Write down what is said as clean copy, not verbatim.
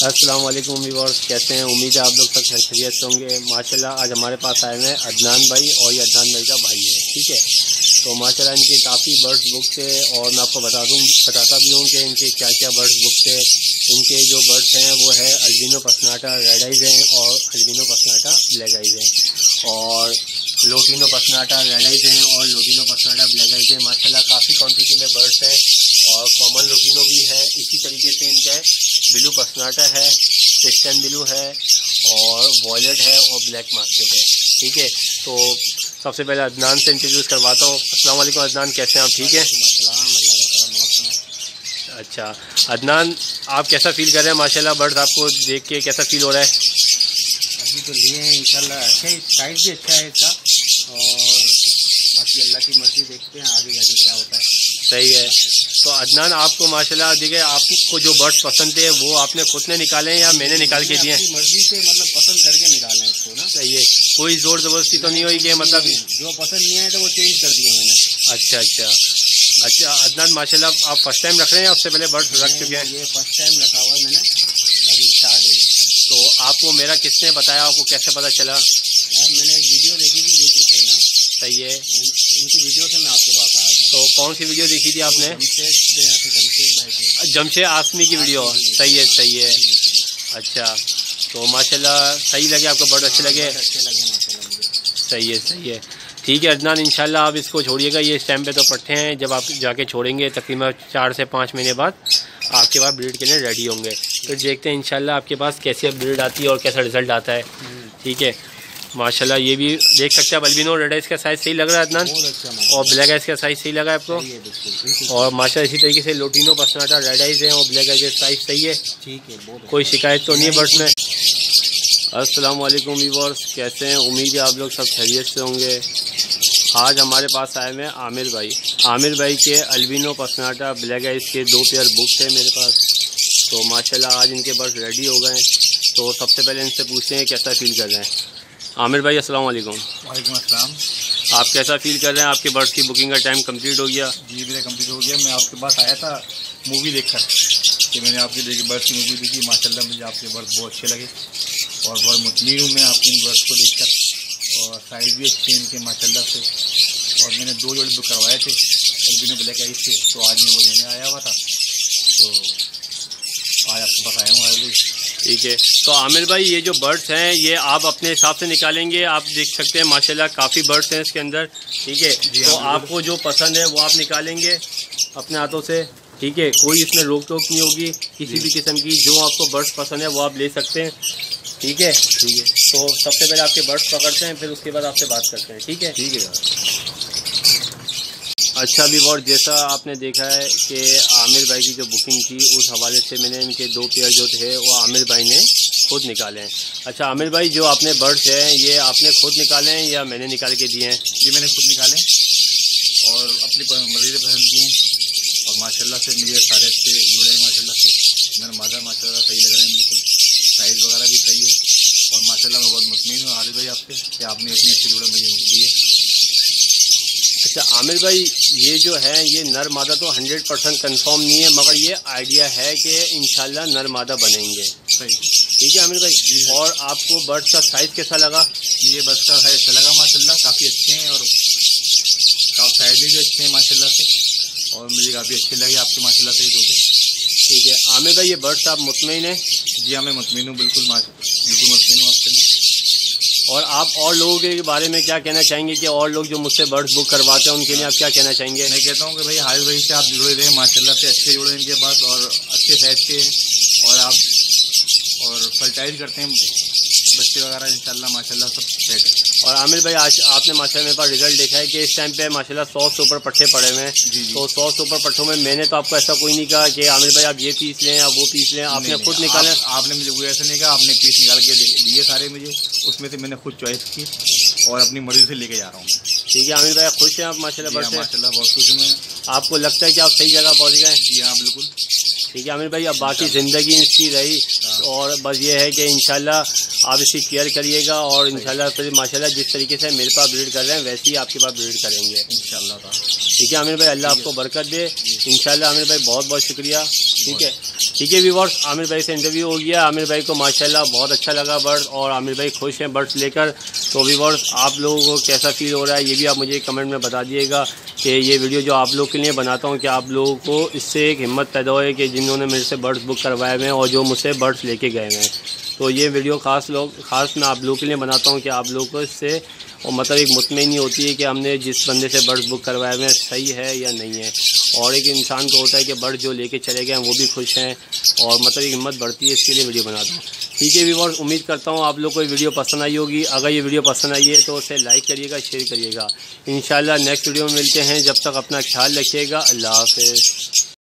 अस्सलाम वालेकुम व्यूअर्स, कैसे हैं? उम्मीद है आप लोग सब खैरियत से होंगे। माशाल्लाह आज हमारे पास आए हैं अदनान भाई, और ये अदनान भाई का भाई है, ठीक है। तो माशाल्लाह इनके काफ़ी बर्ड्स बुक थे, और मैं आपको बताता भी हूँ कि इनके क्या क्या बर्ड्स बुक थे। इनके जो बर्ड्स हैं वो है अल्बिनो पसनाटा रेड आइज हैं, और अल्बिनो पसनाटा ब्लैक आइज हैं, और लोटिनो पसनाटा रेड आइज हैं, और लोटिनो पसनाटा ब्लैक आइज हैं। माशाल्लाह काफ़ी क्वान्टिटी में बर्ड्स हैं, और कॉमन लोटिनो भी है। इसी तरीके से इनका ब्लू पसनाटा है, क्रिश्चियन ब्लू है, और वॉयलेट है, और ब्लैक मार्केट है, ठीक है। तो सबसे पहले अदनान से इंट्रोड्यूस करवाता हूँ। अस्सलाम वालेकुम अदनान, कैसे हैं आप? ठीक है। अच्छा अदनान, आप कैसा फील कर रहे हैं? माशाल्लाह बर्ड्स आपको देख के कैसा फील हो रहा है? अभी तो लिए हैं इंशाल्लाह, अच्छा है, साइज भी अच्छा है इसका, और बाकी अल्लाह की मर्जी, देखते हैं आगे जाके क्या होता है। सही है। तो अदनान आपको माशाल्लाह देखिए, आपको जो बर्ड्स पसंद थे वो आपने खुद ने निकाले हैं या मैंने निकाल के दिए? अपनी मर्जी से मतलब पसंद करके निकाले हैं इसको ना। सही है, कोई जोर जबरदस्ती तो नहीं हुई कि मतलब जो पसंद नहीं आए तो वो चेंज कर दिया मैंने। अच्छा अदनान, माशाल्लाह आप फर्स्ट टाइम रख रहे हैं या उससे पहले बर्ड्स रख चुके हैं? ये फर्स्ट टाइम रखा हुआ है मैंने, अभी स्टार्ट है। तो आपको मेरा किसने बताया, आपको कैसे पता चला? यार मैंने एक वीडियो देखी थी यूट्यूब पे ना। सही है, उनकी वीडियो से मैं आपके पास आया था। तो कौन सी वीडियो देखी थी आपने? जमशेद आसमी की वीडियो। सही है। अच्छा, तो माशाल्लाह सही लगे आपको, बर्ड अच्छे लगे? अच्छे लगे माशाल्लाह मुझे। सही है। ठीक है अदनान, इंशाल्लाह आप इसको छोड़िएगा। ये इस टाइम पे तो पट्टे हैं, जब आप जाके छोड़ेंगे तकरीबन 4 से 5 महीने बाद आपके पास ब्रीड के लिए रेडी होंगे। तो देखते हैं इंशाल्लाह आपके पास कैसे ब्रीड आती है और कैसा रिजल्ट आता है, ठीक है। माशाल्लाह ये भी देख सकते हैं, अल्बिनो रेड आइज का साइज़ सही लग रहा है अदनान, और ब्लैक आइज का साइज़ सही लगा है आपको? और माशाल्लाह इसी तरीके से लोटिनो पसनाटा रेड आइज है और ब्लैक आइज साइज़ सही है, ठीक है। कोई शिकायत तो नहीं है बर्ड्स में? अस्सलाम वालेकुम व्यूअर्स, कैसे हैं? उम्मीद है आप लोग सब खैरियत से होंगे। आज हमारे पास आए हैं आमिर भाई के अल्बिनो पसनाटा ब्लैक आइज के 2 पेयर बुक थे मेरे पास। तो माशाल्लाह आज इनके बर्ड्स रेडी हो गए। तो सबसे पहले इनसे पूछते हैं कैसा फील कर रहे हैं। आमिर भाई अस्सलाम वालेकुम। वालेकुम अस्सलाम। आप कैसा फील कर रहे हैं? आपके बर्ड्स की बुकिंग का टाइम कंप्लीट हो गया? जी मेरा कंप्लीट हो गया। मैं आपके पास आया था मूवी देखकर, कि मैंने आपके देखी बर्ड्स की मूवी देखी। माशाल्लाह मुझे आपके बर्ड्स बहुत अच्छे लगे, और बहुत मुतमईन हूँ मैं आपके इन बर्ड्स को देखकर, और साइज़ भी अच्छे हैं इनके माशाल्लाह से। और मैंने 2 जोड़े बुक करवाए थे अल्बिनो ब्लैक आइज से, तो आज मैं वो लेने आया हुआ था, तो आज आपके पास आया हूँ आज। ठीक है। तो आमिर भाई ये जो बर्ड्स हैं ये आप अपने हिसाब से निकालेंगे? आप देख सकते हैं माशाल्लाह काफ़ी बर्ड्स हैं इसके अंदर, ठीक है। तो आपको जो पसंद है वो आप निकालेंगे अपने हाथों से, ठीक है। कोई इसमें रोक टोक नहीं होगी किसी भी किस्म की। जो आपको बर्ड्स पसंद है वो आप ले सकते हैं, ठीक है। तो सबसे पहले आपके बर्ड्स पकड़ते हैं, फिर उसके बाद आपसे बात करते हैं, ठीक है। अच्छा भी और जैसा आपने देखा है कि आमिर भाई की जो बुकिंग थी उस हवाले से मैंने इनके 2 पेयर जो थे वो आमिर भाई ने खुद निकाले हैं। अच्छा आमिर भाई, जो आपने बर्ड्स हैं ये आपने खुद निकाले हैं या मैंने निकाल के दिए हैं? ये मैंने खुद निकाले और अपनी मर्जी से पसंद किए हैं, और माशाल्लाह से मुझे सारे अच्छे जुड़े हैं माशाल्लाह से। मेरा माशाल्लाह सही लग रहे हैं, बिल्कुल साइज़ वगैरह भी सही है, और माशाल्लाह मैं बहुत मुतमईन हूँ आरिफ भाई आपसे कि आपने इतने अच्छे जुड़े मुझे दिए। अच्छा आमिर भाई, ये जो है ये नर मादा तो 100% कन्फर्म नहीं है, मगर ये आइडिया है कि इंशाल्लाह नर मादा बनेंगे। सही, ठीक है आमिर भाई। और आपको बर्ड्स का साइज़ कैसा लगा? ये बर्ड्स का साइज़ अच्छा लगा माशाल्लाह, काफ़ी अच्छे हैं, और साइज़ भी अच्छे हैं माशाल्लाह से, और मुझे काफ़ी अच्छे लगे आपके माशाल्लाह से ये। ठीक है आमिर भाई, ये बर्ड्स आप मुतमईन हैं? जी हाँ मैं मुतमईन हूँ, बिल्कुल मुतमईन हूँ आपसे। और आप और लोगों के बारे में क्या कहना चाहेंगे कि और लोग जो मुझसे बर्ड्स बुक करवाते हैं उनके लिए आप क्या कहना चाहेंगे? मैं कहता हूँ कि भाई हारिस भाई से आप जुड़े रहे माशाल्लाह से, अच्छे जुड़े इनके पास, और अच्छे साइज के, और आप और फर्टाइज करते हैं बच्चे वगैरह इंशाल्लाह माशाल्लाह सब सेट है। और आमिर भाई आज आपने माशाल्लाह मेरे पास रिजल्ट देखा है कि इस टाइम पे माशाल्लाह 100 से ऊपर पट्टे पड़े हुए हैं। तो 100 से ऊपर पट्टों में मैंने तो आपको ऐसा कोई नहीं कहा कि आमिर भाई आप ये पीस लें या वो पीस लें, आपने खुद निकाले। आपने मुझे कोई ऐसा नहीं कहा, आपने पीस निकाल के दिए सारे मुझे, उसमें से मैंने खुद चॉइस की और अपनी मर्जी से लेके जा रहा हूँ। ठीक है आमिर भाई, खुश हैं आप माशाल्लाह? माशाल्लाह बहुत खुश हूँ मैं। आपको लगता है कि आप सही जगह पहुँच गए? जी हाँ बिल्कुल। ठीक है आमिर भाई, अब बाकी ज़िंदगी इसकी रही, और बस ये है कि इंशाल्लाह आप इसकी केयर करिएगा, और इंशाल्लाह फिर माशाल्लाह जिस तरीके से मेरे पास ब्रीड कर रहे हैं वैसे ही आपके पास ब्रीड करेंगे इंशाल्लाह। ठीक है आमिर भाई, अल्लाह आपको बरकत दे इंशाल्लाह। आमिर भाई बहुत बहुत शुक्रिया। ठीक है व्यूअर्स, आमिर भाई से इंटरव्यू हो गया। आमिर भाई को माशाल्लाह बहुत अच्छा लगा बर्ड्स और आमिर भाई खुश हैं बर्ड्स लेकर। तो व्यूअर्स आप लोगों को कैसा फील हो रहा है ये भी आप मुझे कमेंट में बता दिएगा कि ये वीडियो जो आप लोग के लिए बनाता हूँ कि आप लोगों को इससे एक हिम्मत पैदा होए कि जिन्होंने मेरे से बर्ड्स बुक करवाए हुए हैं और जो मुझसे बर्ड्स लेके गए हुए हैं। तो ये वीडियो ख़ास मैं आप लोगों के लिए बनाता हूँ कि आप लोगों को इससे और मतलब एक मुतमईनी होती है कि हमने जिस बंदे से बर्ड्स बुक करवाए हुए हैं सही है या नहीं है। और एक इंसान को होता है कि बर्ड जो लेके चले गए हैं वो भी खुश हैं और मतलब एक हिम्मत बढ़ती है, इसके लिए वीडियो बनाता हूँ। ठीक है व्यूअर्स, उम्मीद करता हूँ आप लोग को ये वीडियो पसंद आई होगी। अगर ये वीडियो पसंद आई है तो उसे लाइक करिएगा, शेयर करिएगा। इंशाल्लाह नेक्स्ट वीडियो में मिलते हैं, जब तक अपना ख्याल रखिएगा। अल्लाह हाफ़िज़।